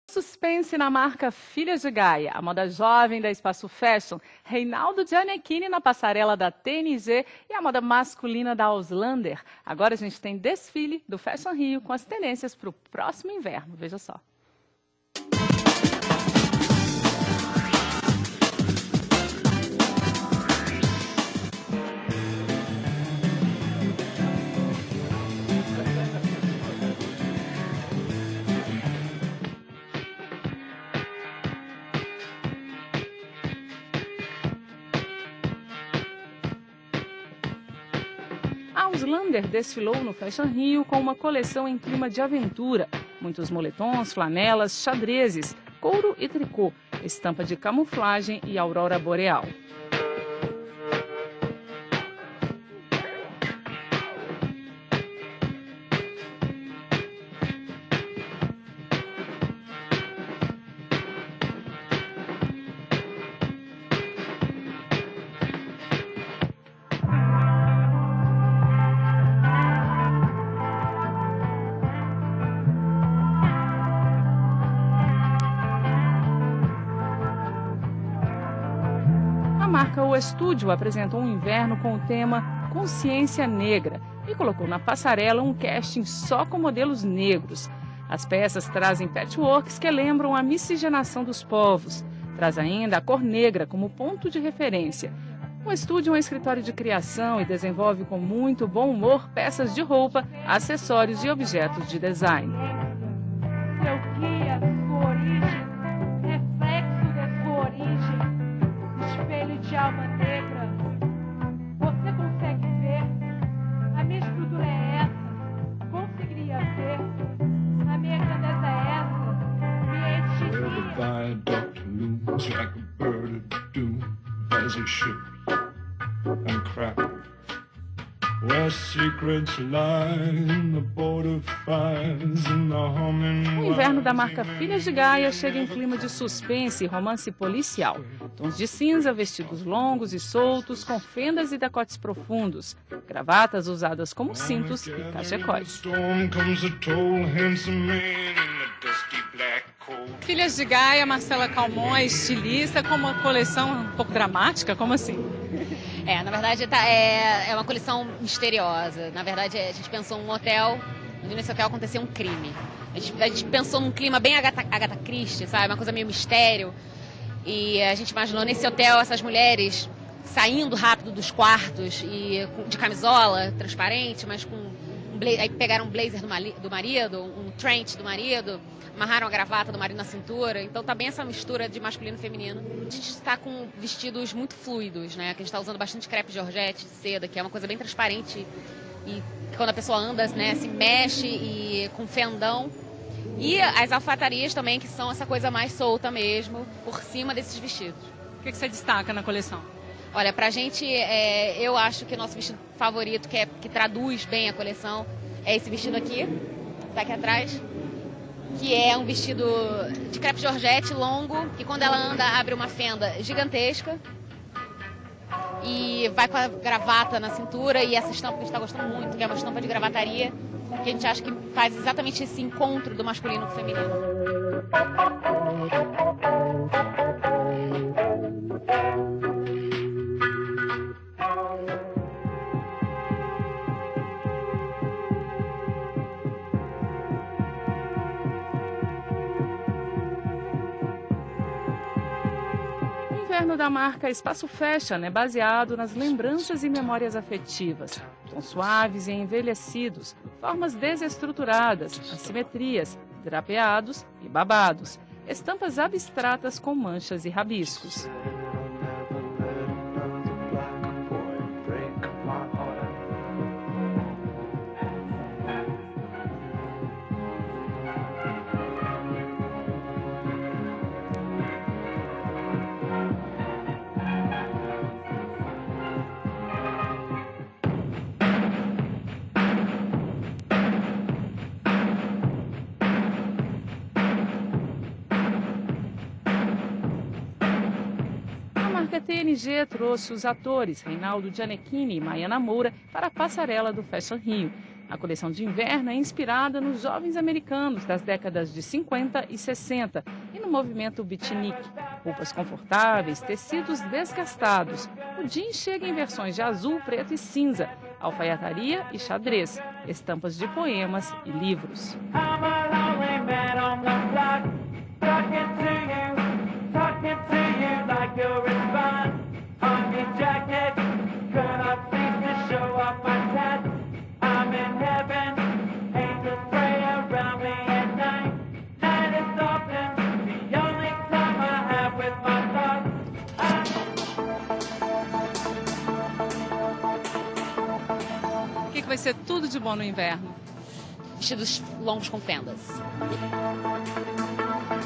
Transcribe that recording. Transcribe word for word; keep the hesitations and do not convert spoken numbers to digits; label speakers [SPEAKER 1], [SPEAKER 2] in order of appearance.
[SPEAKER 1] Suspense na marca Filhas de Gaia, a moda jovem da Espaço Fashion, Reinaldo Gianecchini na passarela da T N G e a moda masculina da Auslander. Agora a gente tem desfile do Fashion Rio com as tendências para o próximo inverno, veja só. A Auslander desfilou no Fashion Rio com uma coleção em clima de aventura. Muitos moletons, flanelas, xadrezes, couro e tricô, estampa de camuflagem e aurora boreal. A marca O Estúdio apresentou um inverno com o tema Consciência Negra e colocou na passarela um casting só com modelos negros. As peças trazem patchworks que lembram a miscigenação dos povos. Traz ainda a cor negra como ponto de referência. O estúdio é um escritório de criação e desenvolve com muito bom humor peças de roupa, acessórios e objetos de design.
[SPEAKER 2] Seu guia, sua origem, reflexo da sua origem. Espelho de alma negra, você consegue ver? A minha estrutura é essa, conseguiria ver? A minha grandeza é essa, me enche
[SPEAKER 3] Viaduct looms like a bird of doom as a ship and crack. Where secrets lie in the border fires and the humming.
[SPEAKER 1] O inverno da marca Filhas de Gaia chega em clima de suspense e romance policial. Tons de cinza, vestidos longos e soltos, com fendas e decotes profundos. Gravatas usadas como cintos e cachecóis.
[SPEAKER 4] Filhas de Gaia, Marcela Calmon, é estilista, com uma coleção um pouco dramática, como assim?
[SPEAKER 5] É, na verdade tá, é, é uma coleção misteriosa. Na verdade, a gente pensou num hotel, onde nesse hotel aconteceu um crime. A gente, a gente pensou num clima bem Agatha, Agatha Christie, sabe? Uma coisa meio mistério. E a gente imaginou nesse hotel essas mulheres saindo rápido dos quartos e com, de camisola transparente, mas com um blazer, aí pegaram um blazer do, mali, do marido, um trench do marido, amarraram a gravata do marido na cintura. Então tá bem essa mistura de masculino e feminino. A gente está com vestidos muito fluidos, né? Que a gente está usando bastante crepe Georgette, seda, que é uma coisa bem transparente. E quando a pessoa anda, né, se mexe e com fendão. E as alfaiatarias também, que são essa coisa mais solta mesmo, por cima desses vestidos.
[SPEAKER 4] O que você destaca na coleção?
[SPEAKER 5] Olha, pra gente, é, eu acho que o nosso vestido favorito, que, é, que traduz bem a coleção, é esse vestido aqui, tá aqui atrás, que é um vestido de crepe Georgette longo, que quando ela anda abre uma fenda gigantesca e vai com a gravata na cintura e essa estampa que a gente está gostando muito, que é uma estampa de gravataria, que a gente acha que faz exatamente esse encontro do masculino com o feminino.
[SPEAKER 1] O inverno da marca Espaço Fashion é baseado nas lembranças e memórias afetivas. Tons suaves e envelhecidos, formas desestruturadas, assimetrias, drapeados e babados, estampas abstratas com manchas e rabiscos. A T N G trouxe os atores Reinaldo Gianecchini e Maiana Moura para a passarela do Fashion Rio. A coleção de inverno é inspirada nos jovens americanos das décadas de cinquenta e sessenta e no movimento beatnik. Roupas confortáveis, tecidos desgastados. O jeans chega em versões de azul, preto e cinza, alfaiataria e xadrez, estampas de poemas e livros.
[SPEAKER 4] O que, que vai ser tudo de bom no inverno?
[SPEAKER 5] Vestidos longos com fendas.